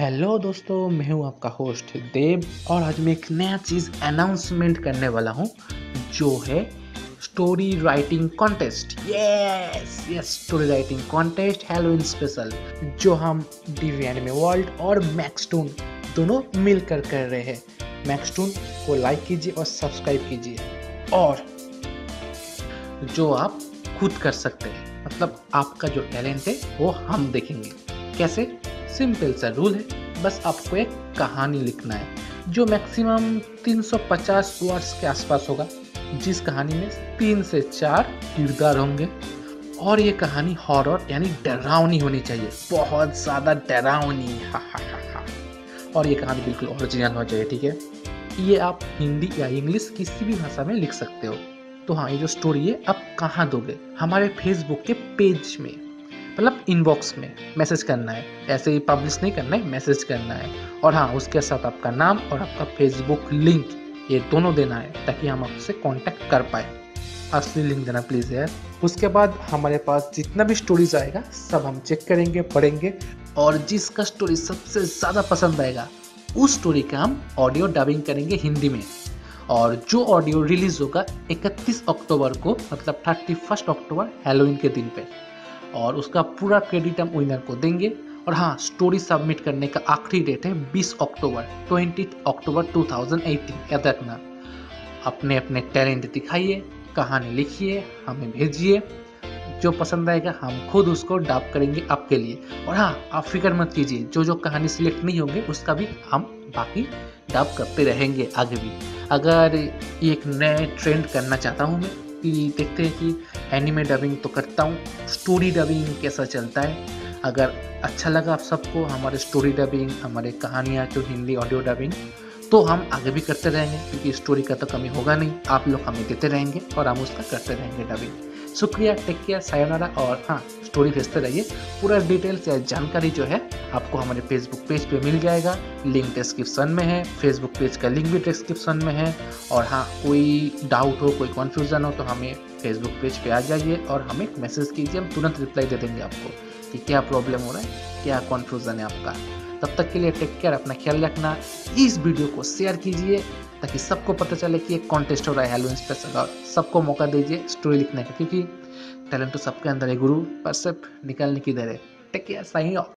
Hello दोस्तों, मैं हूं आपका होस्ट देव और आज मैं एक नया चीज़ अनाउंसमेंट करने वाला हूं जो है story writing contest. Yes yes, story writing contest Halloween special जो हम डीवी एनिमे वर्ल्ड और मैक्सटून दोनों मिलकर कर रहे हैं। मैक्सटून को लाइक कीजिए और सब्सक्राइब कीजिए और जो आप खुद कर सकते हैं, मतलब आपका जो टैलेंट है वो हम देखेंगे। कैसे? सिंपल सा रूल है, बस आपको एक कहानी लिखना है जो मैक्सिमम 350 वर्ड्स के आसपास होगा, जिस कहानी में 3 से 4 किरदार होंगे और ये कहानी हॉरर यानी डरावनी होनी चाहिए, बहुत ज़्यादा डरावनी। हा हा हा हा। और ये कहानी बिल्कुल ओरिजिनल हो चाहिए, ठीक है? ये आप हिंदी या इंग्लिश किसी भी भाषा में लिख सकते हो। तो हाँ, ये जो स्टोरी है आप कहाँ दोगे? हमारे फेसबुक के पेज में, मतलब इनबॉक्स में मैसेज करना है। ऐसे ही पब्लिश नहीं करना है, मैसेज करना है। और हाँ, उसके साथ आपका नाम और आपका फेसबुक लिंक ये दोनों देना है ताकि हम आपसे कांटेक्ट कर पाए। असली लिंक देना प्लीज़ यार। उसके बाद हमारे पास जितना भी स्टोरीज आएगा सब हम चेक करेंगे, पढ़ेंगे और जिसका स्टोरी सबसे ज़्यादा पसंद आएगा उस स्टोरी का हम ऑडियो डबिंग करेंगे हिंदी में। और जो ऑडियो रिलीज होगा 31 अक्टूबर को, मतलब 31 अक्टूबर हैलोवीन के दिन पे, और उसका पूरा क्रेडिट हम विनर को देंगे। और हाँ, स्टोरी सबमिट करने का आखिरी डेट है 20 अक्टूबर 20 अक्टूबर 2018। याद रखना, अपने अपने टैलेंट दिखाइए, कहानी लिखिए, हमें भेजिए। जो पसंद आएगा हम खुद उसको डब करेंगे आपके लिए। और हाँ, आप फिक्र मत कीजिए, जो कहानी सिलेक्ट नहीं होंगे उसका भी हम बाकी डब करते रहेंगे आगे भी। अगर ये एक नए ट्रेंड करना चाहता हूँ मैं कि देखते हैं कि एनिमे डबिंग तो करता हूँ, स्टोरी डबिंग कैसा चलता है। अगर अच्छा लगा आप सबको हमारे स्टोरी डबिंग, हमारे कहानियाँ जो हिंदी ऑडियो डबिंग, तो हम आगे भी करते रहेंगे क्योंकि स्टोरी का तो कमी होगा नहीं। आप लोग हमें देते रहेंगे और हम उसका करते रहेंगे डबिंग। शुक्रिया, टेक केयर, सायोनारा। और हाँ, स्टोरी भेजते रहिए। पूरा डिटेल्स या जानकारी जो है आपको हमारे फेसबुक पेज पे मिल जाएगा, लिंक डिस्क्रिप्शन में है। फेसबुक पेज का लिंक भी डिस्क्रिप्शन में है। और हाँ, कोई डाउट हो, कोई कन्फ्यूज़न हो तो हमें फेसबुक पेज पे आ जाइए और हमें मैसेज कीजिए, हम तुरंत रिप्लाई दे देंगे आपको कि क्या प्रॉब्लम हो रहा है, क्या कन्फ्यूज़न है आपका। तब तक के लिए टेक केयर, अपना ख्याल रखना। इस वीडियो को शेयर कीजिए ताकि सबको पता चले कि एक कॉन्टेस्ट हो रहा है हैलोवीन स्पेशल, और सबको मौका दीजिए स्टोरी लिखने का, क्योंकि टैलेंट तो सबके अंदर है गुरु, पर सिर्फ निकालने की देर है। Take care, signing of.